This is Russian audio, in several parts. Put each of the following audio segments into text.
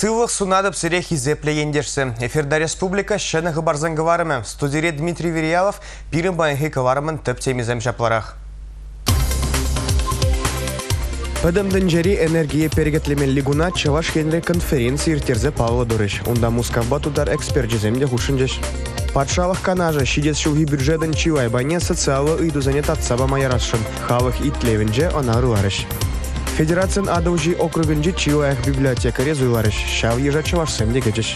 Сывлых сунадып сырех изеплегендерсі. Эфирда республика шыны ғыбарзан ғыварымы. Студире Дмитрий Вериялов пирін байығы ғыварымын түп темізем жапларақ. Пәдімдің жәрі энергия перегетлемен лигуна Чаваш Хенри конференции иртерзе Павла Дурыш. Унда Мускавба тудар эксперт жеземде хушынжеш. Патшалық канажа шидес шуги бюджетен чивайбане социалы үйду занят атсаба майарашын. Халық итлевінже она руларыш. Федерациян адыужи округынжи чивайық библиотекаре зуйларыш. Шав ежа Чавашсем дегечеш.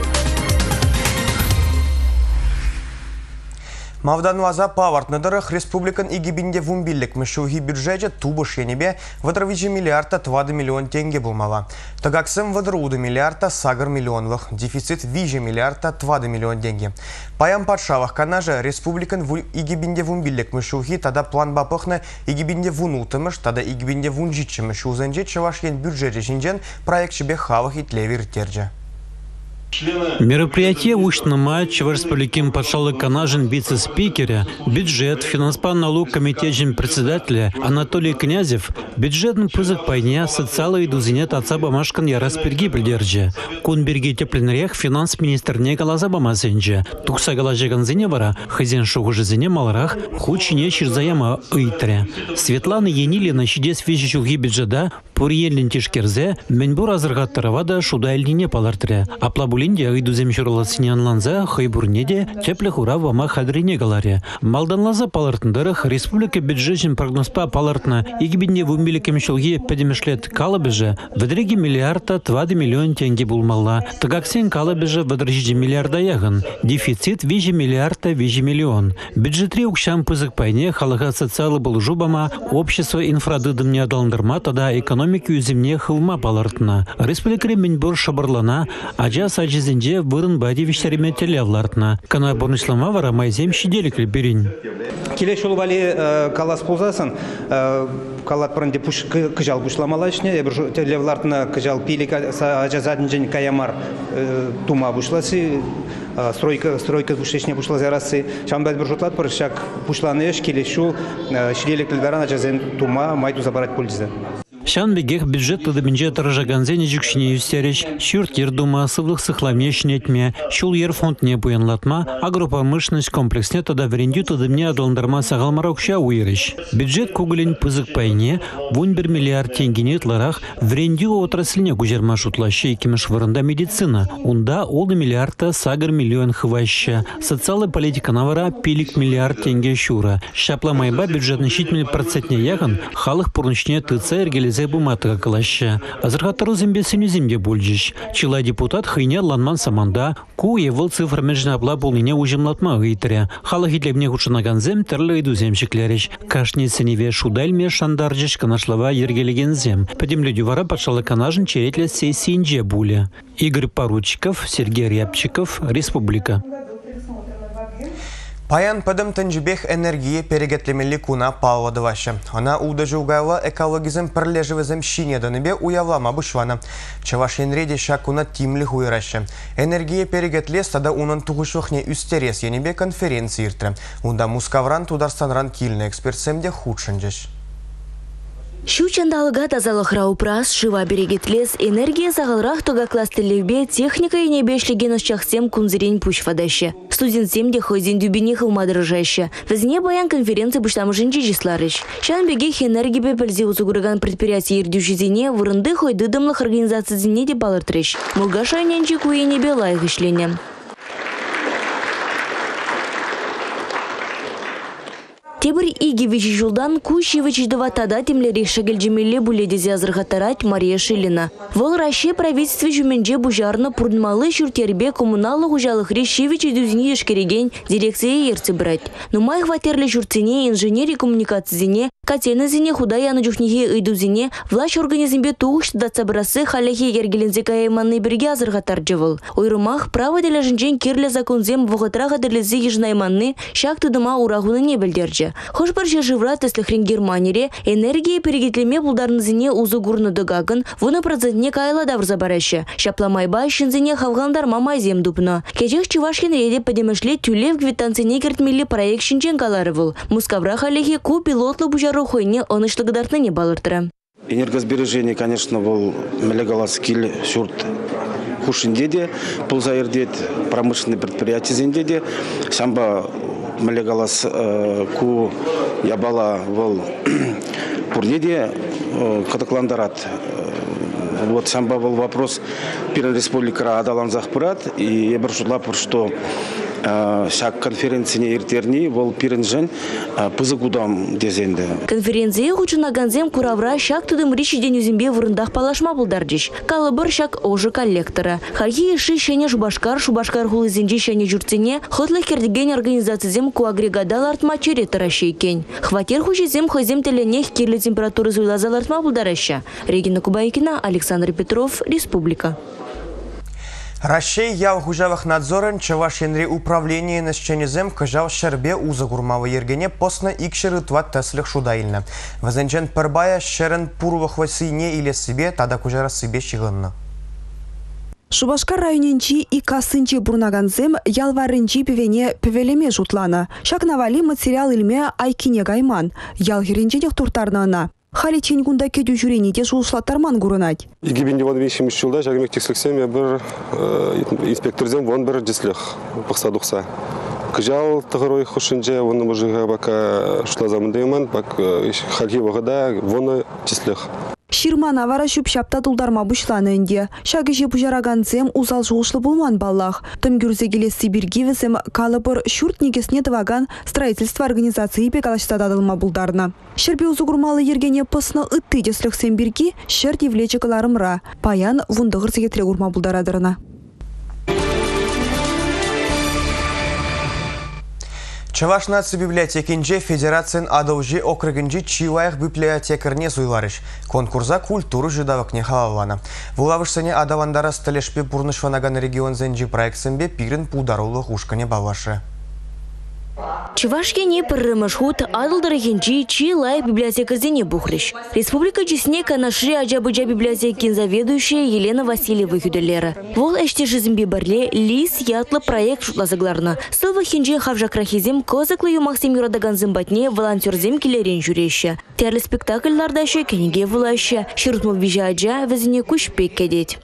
Мавдан ваза павартныдырых республикан игибинде вумбиллик мышуги бюджете тубыш енебе вадровичи миллиарда 20 миллион тенге булмала. Тагаксым вадрууды миллиарда сагар миллионлых, дефицит вижи миллиарда 20 миллион тенге. Паям падшавах канажа республикан игибинде вумбиллик мышуги тада план бапыхны игибинде вунутымыш, тада игибинде вунжичымыш узенже чавашен бюджете жинжен проект шебе хавах итлевир терже. Мероприятие учтнама Чавашским подшалы канажен вице-спикеря, бюджет, финансплан налог комитетжин председателя Анатолий Князев, бюджетный пызык пайня, социалы и дузинет отца бамашкан ярасперги придержи. Кунберги тепленрех финанс министр Николай Забамасенджи, тукса галажеганзине вара, хозяин шугужезине маларах, хучине чирзаяма ыйтре. Светлана Енилина чидес вещичуги бюджета, пурьелин тишкерзе, меньбур азыргаттаравада шудайлине палартре. Аплабулинде ыйдузем шурласинянланза хайбурнеде теплых ура вама хадрине галаре. Малданлаза палартындарах республика бюджетин прогнозпа палартна игибинне вумиликем шулги педемешлет калабеже ведреги миллиарда 20 миллион тенге булмалла. Тагаксен калабеже ведрежи миллиарда яган. Дефицит вижи миллиарда вижи миллион. Бюджетри укшам пызык пайне халага социалы был жубама общество инфрадыдым не адаландырма тада экономики юземне хылма палартна. Республика меньбур шабарлана ажа сажизенде вырын бадевиштериме телевлартна. Кана борнышлама вара майзем щеделик либерин. Келеш улбали калас пулзасын, калат пранде пуш кыжал бушламалашне, телевлартна кыжал пили ажа заднжен каямар тума бушласы, стройка бушешне бушлазы расы. Шамбайт буржутлат паршак бушланеш келешу щеделик либеран ажазен тума майду забарать пользы. Шан бегех бюджет тадыминже таражаганзене жүкшіне юстереш, шүрт ердума сывлық сықламешіне етме, шул ер фондне буянлатма, агропромышленность комплексне тада верендю тадымне адаландарма сағалмараукша уйреш. Бюджет кугылен пызык пайне, 1 миллиард тенгене тларах верендю отраслине гужерма шутлаще екемеш вырында медицина. Унда олды миллиарда сагар миллион хваща. Социалы политика навара пилик миллиард тенге шура. Шапла майба бюджетный щитмель процентне яган, халық пурнычне тыца эргелез буматыга калаща. Азырхаттару зембесеню земде бульджиш. Чила депутат хыйне ланман саманда, ку евыл цифр межнабла булнине ужимлатма гыйтыря. Хала хитлебне хучынаган зем терлы иду земщиклериш. Кашни сеневе шудальме шандарджиш канашлава ергелеген зем. Педемлю вара патшалы канажын черетле сессиинже буле. Игорь Поручиков, Сергей Рябчиков, Республика. Паян падым тынжбех энергия перегетлемели куна палвадываша. Она удажу угайла экологизм перлежевызым шинеданыбе уявлама бушвана. Чаваш енреде шакуна тимли хуйраша. Энергия перегетлес тада унан тугушухне үстерес енебе конференции иртре. Унда Мускавран тударстанран кильный экспертсемде худшынжеш. Щучандалыга тазалық раупрас, шыва берегетлес, энергия сағалрақ тогакластылевбе техника и небешлеген ұшчақсем кунзирен пушфадашы. Студентсем де хойзен дюбине хылмадырыжашы. Візіне баян конференция бұштамыжын жежисларыш. Шан бегех энергия пәлзе ұзығырған предприятие ердюшізіне вырынды хойдыдымлық организациясыне де балыртырыш. Мұлға шайненчі куенебе лайық ішленем. Тебір иги вичи жылдан куши вичидова тада темлерих шагелджемеле буледезе азырғатарать Мария Шилина. Вол Россия правительстве жүменже бужарны пурнмалы шүртербе коммуналы хужалық реши вичидузіне ешкереген дирекция ерцы брать. Нумай хватерлі жүрцене инженери коммуникацизіне, катенізіне худаяны жүхнеге ыйдузіне власть организмбе туғышты датсабырасы халяхе ергелензе каяйманны бірге азырғатар жывыл. Ойрымақ право деля жінжен керлі законзем вғытраға дерлезе ежнайманны шак тыдыма урағуны не білдерджі. Хош барша живра теслихрин Германире энергия перегетлеме булдарнызыне узы гурны дыгагын, вуны процентне кайла давр забараща. Шапламайба шынзыне хавгандар мамай зем дупна. Кежех Чувашкин реде подемешле тюлев квитанцыне кертмели проект шинчен каларывыл. Мускавра халехе ку пилотлы бужару хойне онышлыгыдартны не балыртыра. Энергосбережение, конечно, был мелегаласкиль, шурт хушинде де, пулзайырдет промышленный предприятие де, самба малегалас ку ябала вол пурнеде катакландарат. Вот сам был вопрос Пирен Республика Адалан Захпурат, и я бросила, что шаг конференции не иртерни, вол Пиренжен пызыгудам дезенде. Конференция хучунаганзем куравра шаг тудым речи день узимбе вырындах палашма булдардиш. Калыбыр шаг ожы коллектора. Хархи иши шене шубашкар хулызинджи шене журцине, хотлых кердеген организациязем куагрегадал артма черета ращейкен. Хватер хучизем хозем теленех кирлі температуры зуйлазал артма булдараща. Регина Кубайкина, Александр Петров, Республика. Рашей яв хужавых надзорын Чавашенри управление насченезем кажал шербе уза гурмава ергене постна икшеры тват теслих шудайльна. Вазенчен пербая шерен пурвах васыне или себе, тада кужара себе щиганна. Шубашкар районенчи и касынчи бурнаганзем ялварынчи певене певелеме жутлана. Шакнавали материал илме айкине гайман. Ял херенченех туртарнана. Хали ченгунда кедю жюрени те шулшлаттарман гурынать. Егибинде вон вещим жылда жагмек тексексем я бір инспекторзем вон бір дислех пахсадухса. Кыжал тагырой хушинже вон мужига бака шлазамындайман бак хали вагада вон дислех. Ширмана вара шүпшапта дулдарма бушланы инде. Шагыжы бужараганцем узал жуғышлы болман баллах. Тым гюрзе келесі биргивесем калыбыр шүрт негесіне дваган строительство организации пекалашта дадылма булдарна. Шербе узугурмалы ергене пысны ытты деслексен бирги шер девлечі каларымра. Паян вундығыр сегетре гурма булдарадырына. Чаваш наци библиотекинже Федерациян адалжи окрыгынжи чилаях библиотекарне зуйларыш. Конкурса культуру жидавакне халалана. Вулавышсыне адавандара сталешпе бурнышванаган регион зенжи проектсенбе пирен пударулы хушкане балашы. Чувашкене пыррымышхут адылдырыхенчи чилай библиотекарзене бухлиш. Республика Чесне канашри Аджабыджа библиотекин заведующая Елена Васильева юделера. Вол эштешизмби барле лис ятлы проект шутлазыгларна. Сылва хенджи хавжакрахизем козаклы юмахсем юрадаганзым батне волонтерзем келерен жүреща. Терлі спектакльлардаща кенеге вылаща. Ширутму бижа аджа вазине куш пек кедет.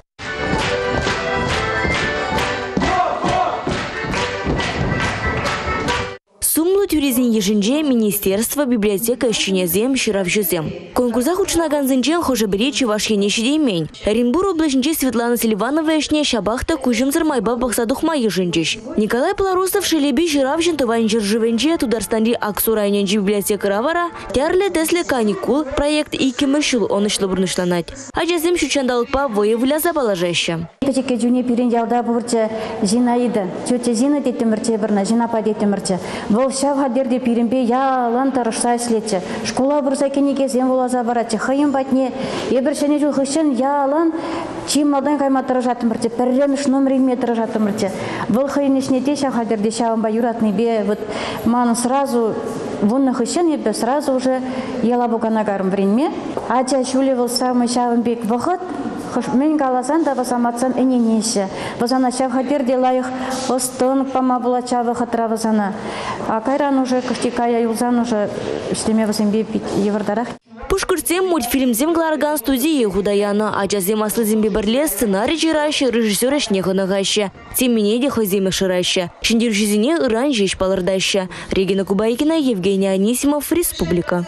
Сумлу тюризин ежинже Министерство библиотека ищенезем ширавжезем. Конкурсах учнаганзынчен хожебери Чувашьене шидеймень. Оренбур облачнче Светлана Селиванова эшне шабахта кужымзыр майба бахсадухма ежинчеш. Николай Полорусов шелеби ширавжен тыванчер живенче Тударстанди Аксу районенче библиотека равара тярле тесле каникул проект икимышыл онышлы бурнышланать. Аджазем шучандалыкпа воевляза положеща. Печеке жуне пирен ялда бурча Зинаида. Тетя Зина детемерче бірна, Зинапа детемерче. Бұл шав хадерде пиренбе ялан тарышса слетче. Школа бурса кенеге зен волаза бараче. Хайым батне, ебір шәне жыл хышын ялан чим малдан кайма тарыжатымырче. Пәрремеш номерме тарыжатымырче. Бұл хайын ішнете шав хадерде шавын ба юратный бе. Вот маны сразу вон хышын ебе сразу уже ела буганагарым време. Ача шулевал самый шавын бек выход. Мен галасан да басаматсан эненеше. Базана шав хадерде лайых остон пама була чавы хатра базана. А кайран уже каштикая юлзан уже штеме басембе евардарах. Пушкырцем мультфильмзем гларган студии худаяна, а джазем аслызем биберле сценарий жираща, режиссера шнеханагаща. Тем менее хозяймых шираща. Шиндиржизине иран жещ палырдаща. Регина Кубайкина, Евгений Анисимов, Республика.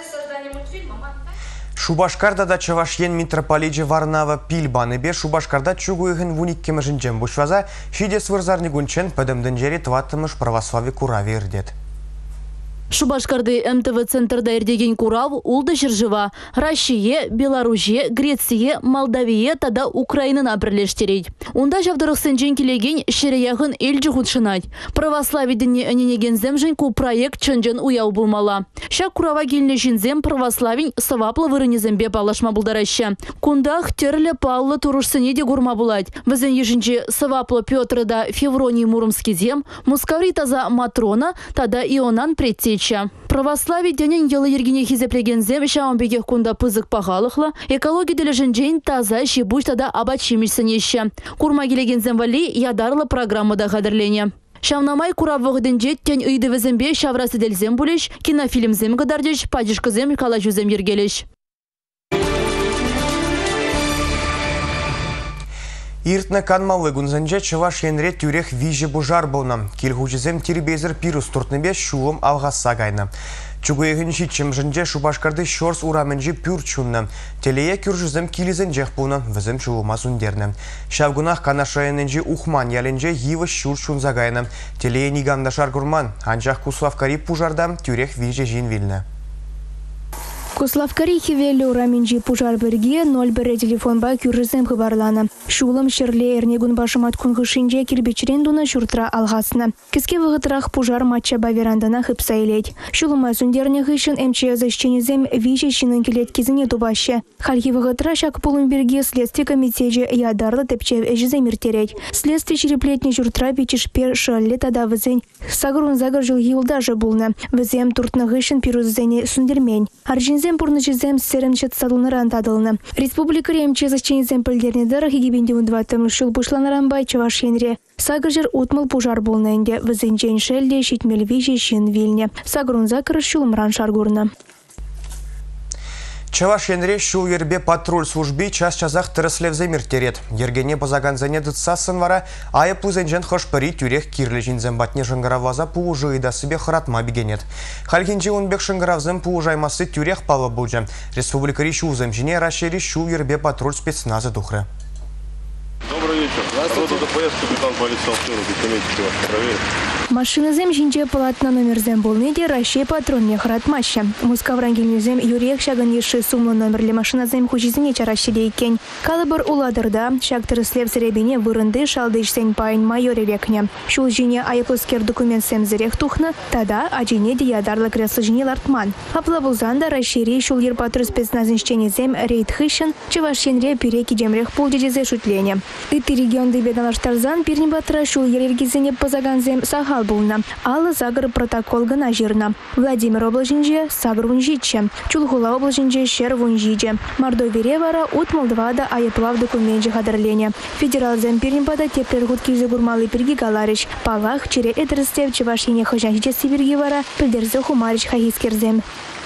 Шубашкарда да Чавашьен митрополиджи Варнава пильбаныбе Шубашкарда чугуйген вуниккеме жинжем бушваза фидес вырзарни гунчен пэдэмдэн жери тваттымыш православи курави ирдет. Шубашкарды МТВ центрда эрдеген курав улды жыржыва. Россия, Белоруссия, Греция, Молдавия тада Украинына бірлештерейд. Унда жавдырықсын жен келеген шерияғын элджі худшынать. Православий діне әненеген земжен ку проект чынжын уяу булмала. Шак курава келіне жинзем православин саваплы вырынезембе балашма булдараща. Кундах терлі паллы турушсыне де гурма булать. Візен ежінже саваплы Петр да Февроний Муромский зем, Мускаври таза Матрона, тада Ионан предтеч. Православие денен елы ергене хизеплеген зем шаумбегех кунда пызык пағалықла, экология дележен жейн таза шебуш тада абачимишсенеща. Курма келеген земвали ядарлы программада қадырлене. Шавнамай куравығыдын жеттен үйді візімбе шаврасы делзем бұлеш, кинофильм зем ғадардеш, падишқы зем калажу зем ергелеш. Иртне канмалы гунзанже чываш енре тюрех виже бужар болна. Килгучизем тирбезер пирус туртнебе шулым алғаса гайна. Чугуегін шитчем жынже шубашкарды шорс ураменжи пюр чунна. Телее күржізім килизен жех болна, візім шулыма сундерні. Шавгунах канашайыненжи ухман яленже евы шур чунза гайна. Телее нигандашар гурман, анжақ куславкари пужарда тюрех виже жин вильна. Куславкари хивелі ураменжи пужар бірге 01 телефонба күржізім хыбарланы. Шулым шерле эрнегун башымат күнгішінже кирбечерен дуна шуртра алғасына. Кіске вғытырақ пужар матчаба верандана хыпса елет. Шулыма сүндеріне ғышын МЧС ішченезем виже шинын келет кезіне тубашы. Хальхи вғытыра шак пулын бірге следствие комитеже ядарлы тепчев әжізем иртерет. Следствие череплетне шуртра бичешпер шалле тада візен. Сагырун загыр жыл елдажы булны. Візем туртны ғышын пируззене сүндермен. Аржинзем пурнычызем серін шетсадылныран тадылны. Республика ремчез ішченезем пілдернедір егебенде үндватым шыл бұшланыран бай чываш енре. Сагыр жыр утмыл пужар болны энде. Візен жен шелде шитмел виже шин вильне. Сагырун закыр шулымран шаргурны. Чаваш енре шул ербе патруль служби час-часах тырыслевзе миртерет. Ергене позаганзане дытсасын вара, айы пузенжен хошпари тюрех кирлі жинзен батне жынгараваза пуужы да себе хыратма бігенет. Халькинчи унбек шынгаравзен пуужаймасы тюрех палы бұлжы. Республикари шулзем жіне рашери шул ербе патруль спецназы духры. Добрый вечер. Здравствуйте. ДПС, капитан полиции Алтынов, документики вас проверить. Машинызем жинже палатна номерзем болнеде Рашей патронне хыратмаща. Мускаврангелнезем юрек шаган еши сумлы номерлі машиназем хучизіне чарашшеде екен. Калыбыр уладырда шактыры слев серебене вырынды шалдышсен пайын майоре векне. Шул жине айыплыскер документсем зерех тухны, тада ажине деядарлы креслы жине лартман. Аплабулзанда Рашери шул ер патруль спецназыншченезем рейд хышын, чывашенре пиреки жемрех пулдежезе шутлене. Иты регионды беданаштарзан пирнебатыра шул ерергизене позаганзем сахал булна. Аллы загыр протокол гына жирна. Владимир облажинже сагыр вунжиче. Чулхула облажинже шер вунжиче. Мордовире вара от Молдовада айыплав документже хадырлене. Федерал земпирнебада теплер гудкизе гурмалы пирги галариш. Палах чере эдерстев чевашине хожанче сибирги вара пильдерзе хумарич хагискерзем.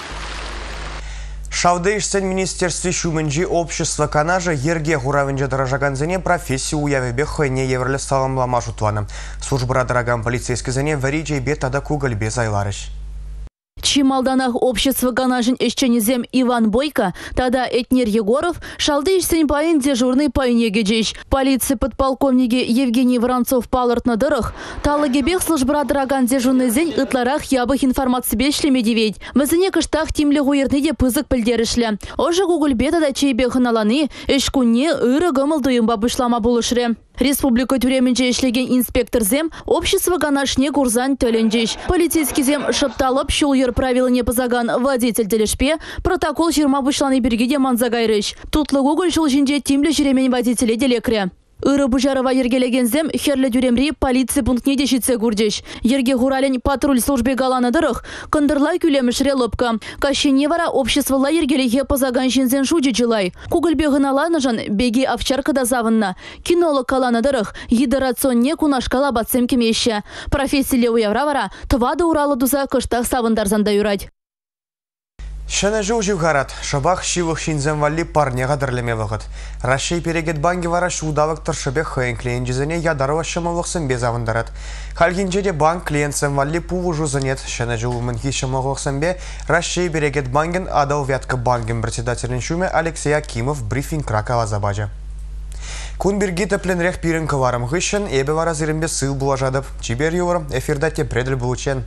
Шавдейшсен министерстве шуменджи общества канажа ерге гуравенже дорожаганзене профессию уявебе хайне еврле саламлама жутваны. Службыра дороган полицейский зене варичей бе тада кугальбе зайларыш. Чималданах общество канажин эшченезем Иван Бойко, тада Этнер Егоров, шалдыйшсен паин дежурный паинегеджеш. Полиция подполковники Евгений Воронцов палыртны дырых. Талыгебех службыра дороган дежурный зень ытларах ябых информации бешлеме девет. Вазыне кыштах тимле гуерныде пызык пілдерішлі. Ожы гугульбе тада чейбе хыналаны, эшкунне ыры гымыл дуйымба бұшлама болышры. Республика тюременже ишлеген инспектор зем общество ганашне курзан төленжеш. Полицейский зем шыпталып шул ер правила не позаган водитель делешпе, протокол жирма бұшланы бергеде манзагайрыш. Тутлы гугуль шул жинже тимле жиремень водителе делекре. Ыры бұжарова ергелегензем херлі дюремри полиция пунктне дешітсе күрдеш. Ерге ғурален патруль службе галаны дырық, кындырлай күлемішре лыпка. Кашене вара обществола ергелеге позаган жинзен шуджи джилай. Кугылбе ғыналаны жан беге овчаркада завынна. Кинолог каланы дырық, едерационне кунашкала батсем кемеші. Профессийле уявра вара, твады уралы дуза кыштақ савындарзанда юрать. Шәне жыл живгарат, шабах шивых шинзен валли парне гадырлеме вғыт. Рашей перегет банги вара шудавық тұршыбе хайын клиент жізіне ядарова шымылықсын без авындарат. Халгинжеде банк клиентсен валли пувы жузынет. Шәне жыл умынки шымылықсын бе Рашей перегет банген адал вятка банген председателін шуме Алексей Акимов брифинг кракала забажа. Кун биргита пленрех пирен кыварым ғышын, эбе вара зірімбе сыл булажадып. Чибер юрым, эфирдате предель булучен.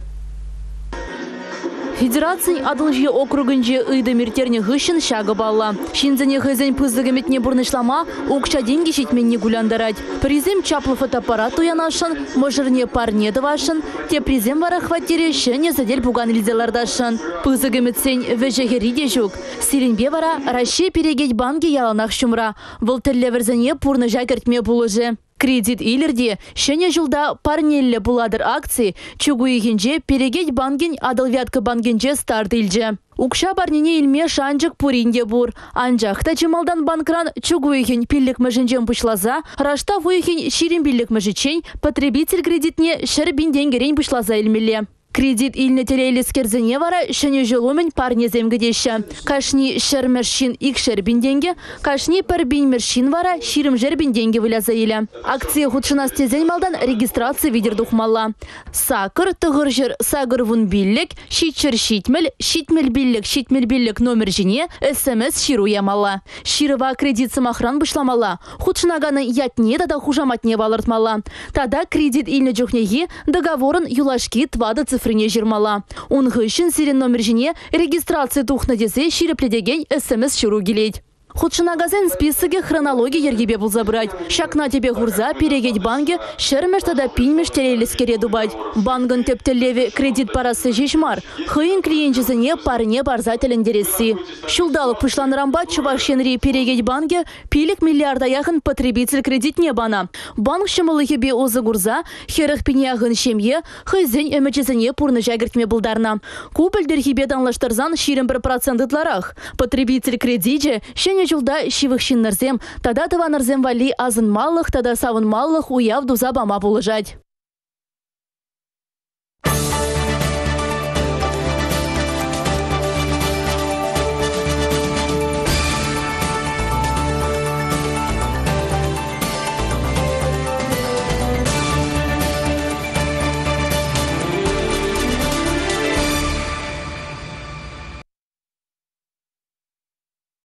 Федерация адылжи округынже ыйды миртерне ғышын шағы балла. Шинзене ғызен пызыгыметне бұрнышлама, оқша деньги шетменне гуляндарать. Призем чаплы фотоаппарат уянашын, можырне парне давашын, те призем вара хватире шене задель буган лизелардашын. Пызыгыметсен вежегериде жүк. Сиренбе вара Рашей перегеть банги яланах шумра. Волтеллеверзене пурны жакертме булыжы. Кредит илерде, шене жылда парнелле буладыр акции, чугуегенже перегеть банген адылвятка бангенже старт илже. Укша барнине илме шанжык пуринде бур. Анжақта чымалдан банкран чугуеген пиллік мәжінжен пушлаза, рашта вуеген ширин пиллік мәжічен, потребитель кредитне шырбин денгерен пушлаза илмеле. Кредит илне терейлескерзене вара шыне жолумен парнезем гдеща. Кашни шермершин икшер бинденге, кашни пер бинмершин вара ширымжер бинденге выляза иля. Акция худшынас тезен малдан регистрация видер духмалла. Сакыр, тығыржыр сагыр вун биллек, шитчер шитмел биллек номер жіне СМС ширу ямалла. Ширыва кредит самахран бышламалла. Худшынаганы ятне тада хужаматне валыртмалла. Тада кредит илне жохнеги договорын юлашки твады цифрыне жирмала. Унғы үшін сирен номер жіне регистрация тухна десе ширепледеген СМС ширу келейд. Худшынагазен списыге хронология ергебе бұл забрать. Шакна тебе хурза перегеть банге, шермеш тада пинмеш терелескере дубать. Бангын тептелеве кредит парасы жешмар. Хыйын клиентчизіне парне барзателен дереси. Шулдалық пышланрамба чувашенри перегеть банге пилик миллиарда яхын потребитель кредитне бана. Банк шымылыхебе озы гурза, херых пиняғын шемье, хыйзен өмечізіне пурны жагертме бұлдарна. Купелдер данлаштырзан 21% тларах. Потребитель кредитже шене жылда шивых шиннарзем, тада тыванарзем вали азын маллых, тада савын маллых уяв дуза бама булыжать.